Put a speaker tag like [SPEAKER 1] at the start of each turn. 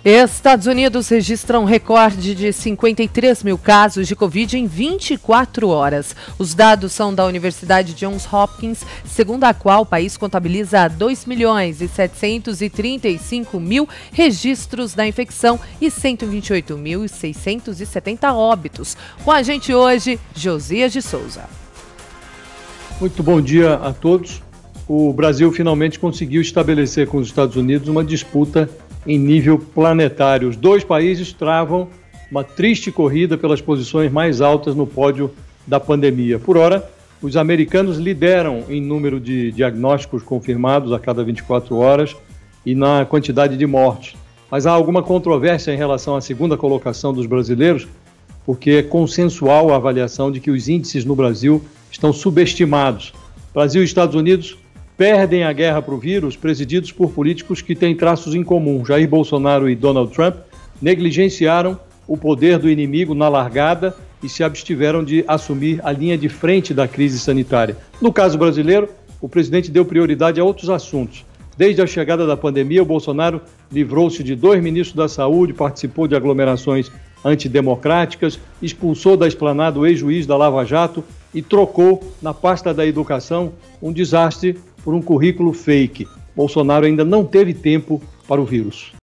[SPEAKER 1] Estados Unidos registram um recorde de 53 mil casos de Covid em 24 horas. Os dados são da Universidade Johns Hopkins, segundo a qual o país contabiliza 2.735.000 registros da infecção e 128.670 óbitos. Com a gente hoje, Josias de Souza.
[SPEAKER 2] Muito bom dia a todos. O Brasil finalmente conseguiu estabelecer com os Estados Unidos uma disputa em nível planetário. Os dois países travam uma triste corrida pelas posições mais altas no pódio da pandemia. Por hora, os americanos lideram em número de diagnósticos confirmados a cada 24 horas e na quantidade de mortes. Mas há alguma controvérsia em relação à segunda colocação dos brasileiros, porque é consensual a avaliação de que os índices no Brasil estão subestimados. Brasil e Estados Unidos perdem a guerra para o vírus, presididos por políticos que têm traços em comum. Jair Bolsonaro e Donald Trump negligenciaram o poder do inimigo na largada e se abstiveram de assumir a linha de frente da crise sanitária. No caso brasileiro, o presidente deu prioridade a outros assuntos. Desde a chegada da pandemia, o Bolsonaro livrou-se de 2 ministros da Saúde, participou de aglomerações antidemocráticas, expulsou da esplanada o ex-juiz da Lava Jato e trocou na pasta da educação um desastre por um currículo fake. Bolsonaro ainda não teve tempo para o vírus.